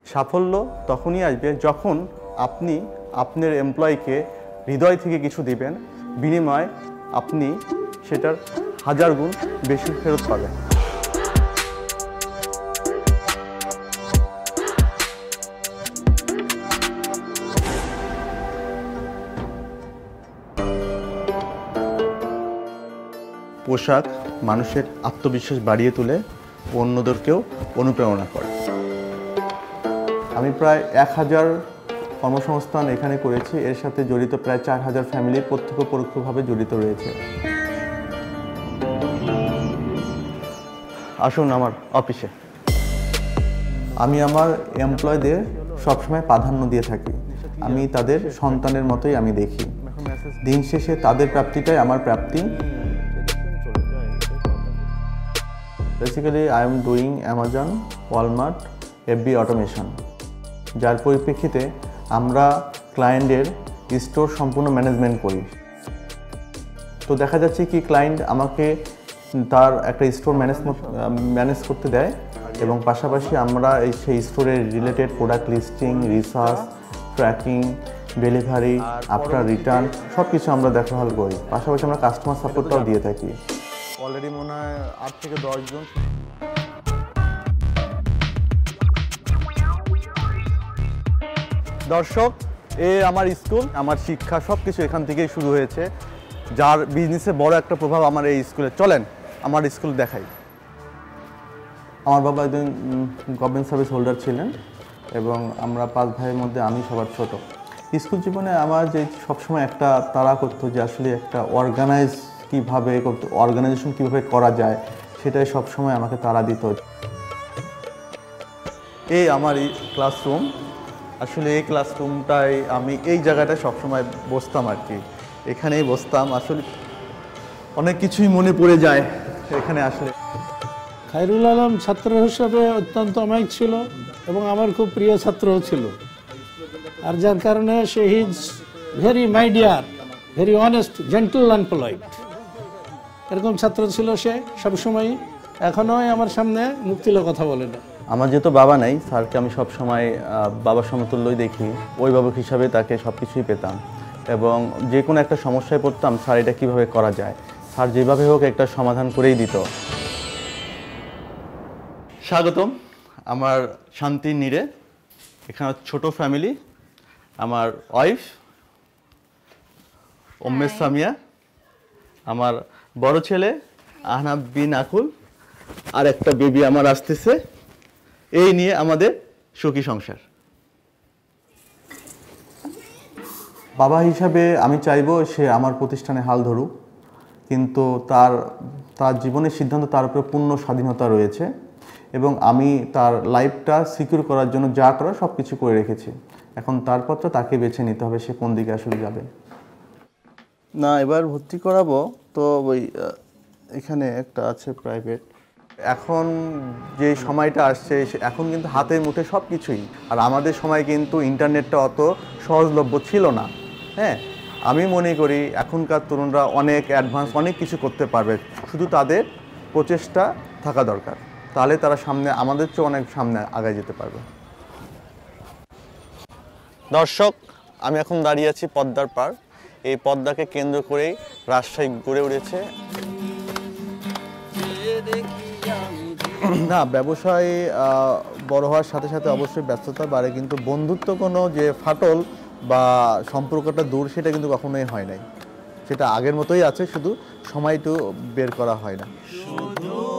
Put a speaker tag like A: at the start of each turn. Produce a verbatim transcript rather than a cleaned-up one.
A: সাফল্য তখনই আসবে যখন আপনি আপনার এমপ্লয়িকে হৃদয় থেকে কিছু দিবেন, বিনিময়ে আপনি সেটার হাজার গুণ বেশি ফেরত পাবেন। পোশাক মানুষের আত্মবিশ্বাস বাড়িয়ে তোলে, অন্যদেরকেও অনুপ্রেরণা করে। আমি প্রায় এক হাজার কর্মসংস্থান এখানে করেছি, এর সাথে জড়িত প্রায় চার হাজার ফ্যামিলি প্রত্যক্ষ পরোক্ষভাবে জড়িত রয়েছে। আসুন আমার অফিসে। আমি আমার এমপ্লয়ীদের সবসময় প্রাধান্য দিয়ে থাকি। আমি তাদের সন্তানের মতোই আমি দেখি। দিন শেষে তাদের প্রাপ্তিটাই আমার প্রাপ্তি। Basically I am doing Amazon, Walmart, FB automation, যার পরিপ্রেক্ষিতে আমরা ক্লায়েন্টের স্টোর সম্পূর্ণ ম্যানেজমেন্ট করি। তো দেখা যাচ্ছে কি ক্লায়েন্ট আমাকে তার একটা স্টোর ম্যানেজ ম্যানেজ করতে দেয় এবং পাশাপাশি আমরা এই সেই স্টোরের related product listing, research, tracking, delivery, after return সব কিছু আমরা দেখভাল করি। পাশাপাশি আমরা কাস্টমার সাপোর্টটাও দিয়ে থাকি। অলরেডি মনে হয় আট থেকে দশ জন। দর্শক, এ আমার স্কুল, আমার শিক্ষা সব কিছু এখান থেকেই শুরু হয়েছে, যার বিজনেসে বড় একটা প্রভাব আমার এই স্কুলে। চলেন আমার স্কুল দেখাই। আমার বাবা একজন গভর্নমেন্ট সার্ভিস হোল্ডার ছিলেন এবং আমরা পাঁচ ভাইয়ের মধ্যে আমি সবার ছোট। স্কুল জীবনে আমার যে সবসময় একটা তাড়া করতো যে আসলে একটা অর্গানাইজ কীভাবে করতে, অর্গানাইজেশন কীভাবে করা যায়, সেটাই সবসময় আমাকে তাড়া দিত। এই আমার এই ক্লাসরুম, আসলে এই ক্লাসরুমটাই আমি এই জায়গাটায় সবসময় বসতাম আর কি, এখানেই বসতাম। আসলে অনেক কিছুই মনে পড়ে যায় এখানে আসলে।
B: খায়রুল আলম ছাত্র হিসাবে অত্যন্ত অমায়িক ছিল এবং আমার খুব প্রিয় ছাত্রও ছিল, আর যার কারণে সে is very my dear, very honest, gentle and polite, এরকম ছাত্র ছিল সে সবসময়। এখনও আমার সামনে মুক্তিল কথা বলে না।
A: আমার যেহেতু বাবা নাই, স্যারকে আমি সবসময় বাবার সমতুল্যই দেখি, অভিভাবক হিসাবে তাকে সব কিছুই পেতাম এবং যে কোনো একটা সমস্যায় পড়তাম, স্যার এটা কীভাবে করা যায়, স্যার যেভাবে হোক একটা সমাধান করেই দিত। স্বাগতম আমার শান্তির নীড়ে। এখানে ছোট ফ্যামিলি, আমার ওয়াইফ উম্মে সামিয়া, আমার বড় ছেলে আহনাব বিন আকুল, আর একটা বেবি আমার আসতেছে। এই নিয়ে আমাদের সুখী সংসার। বাবা হিসাবে আমি চাইবো সে আমার প্রতিষ্ঠানে হাল ধরুক, কিন্তু তার তার জীবনের সিদ্ধান্ত, তার উপরে পূর্ণ স্বাধীনতা রয়েছে এবং আমি তার লাইফটা সিকিউর করার জন্য যা করার সব কিছু করে রেখেছি। এখন তার পথটা তাকে বেছে নিতে হবে, সে কোন দিকে আসলে যাবে। না, এবার ভর্তি করাবো তো ওই এখানে একটা আছে প্রাইভেট। এখন যে সময়টা আসছে, এখন কিন্তু হাতের মুঠে সব কিছুই, আর আমাদের সময় কিন্তু ইন্টারনেটটা অত সহজলভ্য ছিল না। হ্যাঁ, আমি মনে করি এখনকার তরুণরা অনেক অ্যাডভান্স, অনেক কিছু করতে পারবে, শুধু তাদের প্রচেষ্টা থাকা দরকার, তাহলে তারা সামনে, আমাদের চেয়ে অনেক সামনে আগায় যেতে পারবে। দর্শক, আমি এখন দাঁড়িয়ে আছি পদ্মার পাড়। এই পদ্মাকে কেন্দ্র করেই রাজশাহী গড়ে উঠেছে। না, ব্যবসায় বড় হওয়ার সাথে সাথে অবশ্যই ব্যস্ততা বাড়ে, কিন্তু বন্ধুত্ব কোনো যে ফাটল বা সম্পর্কটা দূর, সেটা কিন্তু কখনোই হয় নাই। সেটা আগের মতোই আছে, শুধু সময়টু বের করা হয় না।